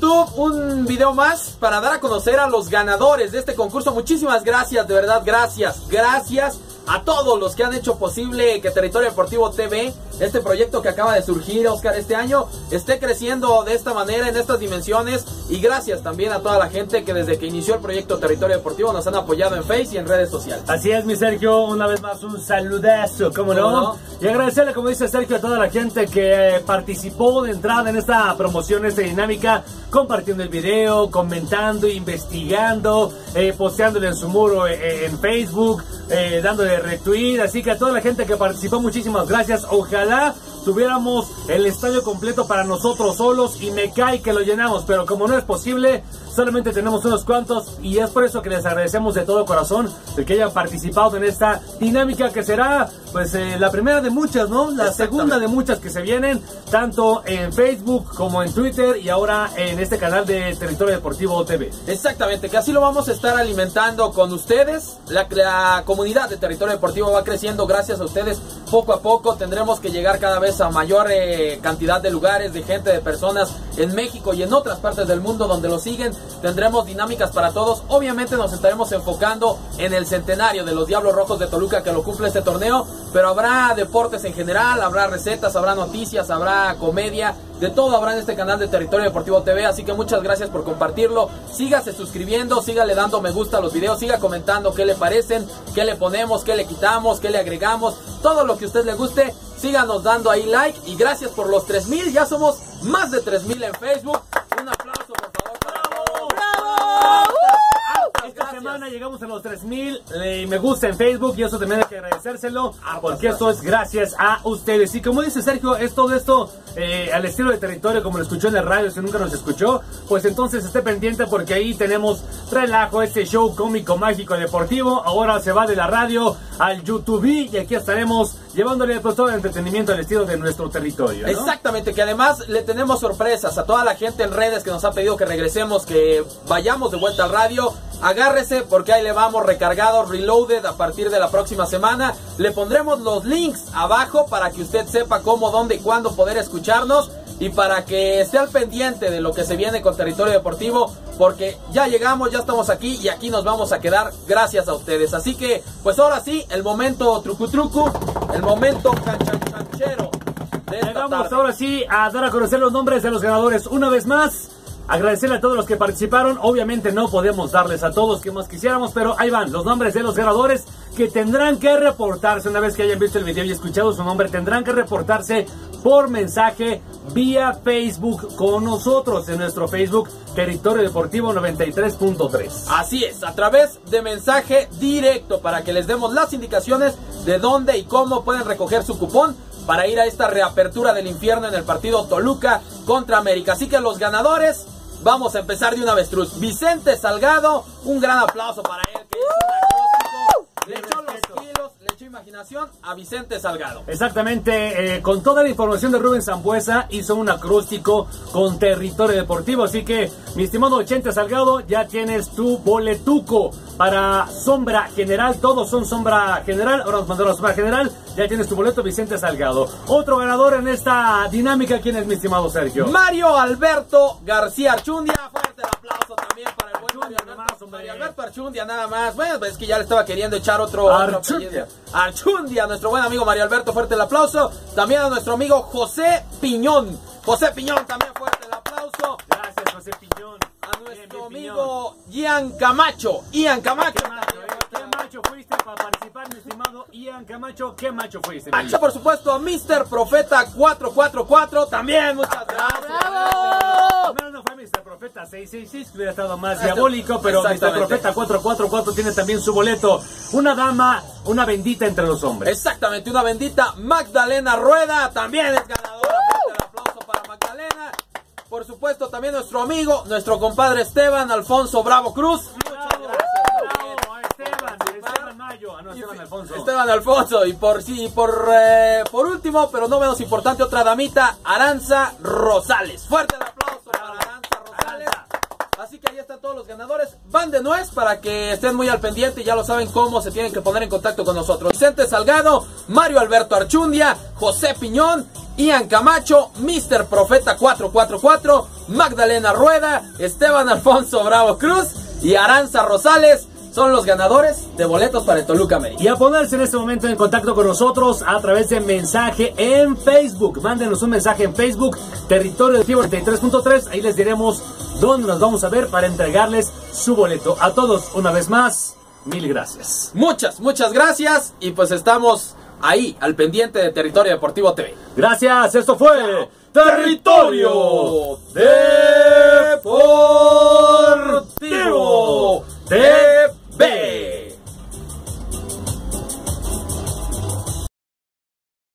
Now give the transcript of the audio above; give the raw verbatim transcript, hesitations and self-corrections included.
YouTube un video más para dar a conocer a los ganadores de este concurso. Muchísimas gracias, de verdad, gracias, gracias a todos los que han hecho posible que Territorio Deportivo T V, este proyecto que acaba de surgir, Oscar, este año, esté creciendo de esta manera, en estas dimensiones. Y gracias también a toda la gente que desde que inició el proyecto Territorio Deportivo nos han apoyado en Face y en redes sociales. Así es, mi Sergio, una vez más un saludazo, ¿cómo no? ¿Cómo no? Y agradecerle, como dice Sergio, a toda la gente que participó de entrada en esta promoción, esta dinámica, compartiendo el video, comentando, investigando, eh, posteándole en su muro eh, en Facebook, eh, dándole retweet. Así que a toda la gente que participó, muchísimas gracias. Ojalá tuviéramos el estadio completo para nosotros solos y me cae que lo llenamos, pero como no es posible, solamente tenemos unos cuantos y es por eso que les agradecemos de todo corazón el que hayan participado en esta dinámica que será pues eh, la primera de muchas, ¿no? La segunda de muchas que se vienen, tanto en Facebook como en Twitter y ahora en este canal de Territorio Deportivo T V. Exactamente, que así lo vamos a estar alimentando con ustedes. La, la comunidad de Territorio Deportivo va creciendo gracias a ustedes. Poco a poco tendremos que llegar cada vez a mayor eh, cantidad de lugares, de gente, de personas en México y en otras partes del mundo donde lo siguen. Tendremos dinámicas para todos. Obviamente nos estaremos enfocando en el centenario de los Diablos Rojos de Toluca que lo cumple este torneo, pero habrá deportes en general, habrá recetas, habrá noticias, habrá comedia, de todo habrá en este canal de Territorio Deportivo T V, así que muchas gracias por compartirlo. Sígase suscribiendo, sígale dando me gusta a los videos, siga comentando qué le parecen, qué le ponemos, qué le quitamos, qué le agregamos, todo lo que a usted le guste. Síganos dando ahí like y gracias por los tres mil, ya somos más de tres mil en Facebook. Un aplauso por favor para todos. ¡Bravo! Esta semana llegamos a los tres mil eh, me gusta en Facebook y eso también hay que agradecérselo porque esto es gracias a ustedes. Y como dice Sergio, es todo esto eh, al estilo de Territorio, como lo escuchó en el radio, si nunca nos escuchó, pues entonces esté pendiente porque ahí tenemos relajo, este show cómico, mágico, deportivo. Ahora se va de la radio al YouTube y aquí estaremos llevándole pues todo el entretenimiento al estilo de nuestro territorio, ¿no? Exactamente, que además le tenemos sorpresas a toda la gente en redes que nos ha pedido que regresemos, que vayamos de vuelta al radio. Agárrese porque ahí le vamos recargados, reloaded a partir de la próxima semana. Le pondremos los links abajo para que usted sepa cómo, dónde y cuándo poder escucharnos y para que esté al pendiente de lo que se viene con Territorio Deportivo, porque ya llegamos, ya estamos aquí y aquí nos vamos a quedar gracias a ustedes. Así que pues ahora sí, el momento trucu trucu, el momento canchan canchero de esta Llegamos tarde. ahora sí a dar a conocer los nombres de los ganadores una vez más. Agradecerle a todos los que participaron. Obviamente no podemos darles a todos que más quisiéramos, pero ahí van los nombres de los ganadores que tendrán que reportarse una vez que hayan visto el video y escuchado su nombre. Tendrán que reportarse por mensaje vía Facebook con nosotros en nuestro Facebook Territorio Deportivo noventa y tres punto tres. Así es, a través de mensaje directo para que les demos las indicaciones de dónde y cómo pueden recoger su cupón para ir a esta reapertura del infierno en el partido Toluca contra América. Así que los ganadores, vamos a empezar de una avestruz. Vicente Salgado, un gran aplauso para él, que hizo un acróstico, le echó los kilos, le echó imaginación a Vicente Salgado. Exactamente, eh, con toda la información de Rubén Sambuesa, hizo un acróstico con Territorio Deportivo. Así que, mi estimado Chente Salgado, ya tienes tu boletuco para Sombra General. Todos son Sombra General, ahora nos mandaron a Sombra General. Ya tienes tu boleto, Vicente Salgado. Otro ganador en esta dinámica, ¿quién es, mi estimado Sergio? Mario Alberto García Archundia. Fuerte el aplauso también para el buen Mario Alberto, más, Mario Alberto Archundia, nada más. Bueno, pues es que ya le estaba queriendo echar otro Archundia. otro Archundia, nuestro buen amigo Mario Alberto, fuerte el aplauso. También a nuestro amigo José Piñón. José Piñón, también fuerte el aplauso. Gracias, José Piñón. A nuestro bien, bien, amigo Ian Camacho. Ian Camacho. ¿Qué macho, eh? ¿Qué macho fuiste para participar, mi estimado Ian Camacho? ¿Qué macho fuiste? Macho, por supuesto, a mister Profeta cuatro cuatro cuatro. También, muchas gracias. ¡Bravo! No, no fue mister Profeta seis seis seis, que hubiera estado más diabólico, pero mister Profeta cuatro cuatro cuatro tiene también su boleto. Una dama, una bendita entre los hombres. Exactamente, una bendita. Magdalena Rueda también es ganadora. Fuerte el aplauso para Magdalena. Por supuesto, también nuestro amigo, nuestro compadre Esteban Alfonso Bravo Cruz. Muchas Bravo, gracias. bravo, a Esteban, Esteban Mayo, ah, no, Esteban Alfonso. Esteban Alfonso. Y por sí, por, eh, por último, pero no menos importante, otra damita, Aranza Rosales. Fuerte el aplauso para Aranza Rosales. Así que ahí están todos los ganadores. Van de nuez para que estén muy al pendiente y ya lo saben cómo se tienen que poner en contacto con nosotros. Vicente Salgado, Mario Alberto Archundia, José Piñón, Ian Camacho, mister Profeta cuatro cuatro cuatro Magdalena Rueda, Esteban Alfonso Bravo Cruz y Aranza Rosales son los ganadores de boletos para el Toluca América. Y a ponerse en este momento en contacto con nosotros a través de mensaje en Facebook. Mándenos un mensaje en Facebook, Territorio Deportivo noventa y tres punto tres. Ahí les diremos dónde nos vamos a ver para entregarles su boleto. A todos, una vez más, mil gracias. Muchas, muchas gracias. Y pues estamos ahí, al pendiente de Territorio Deportivo T V. Gracias, esto fue Territorio de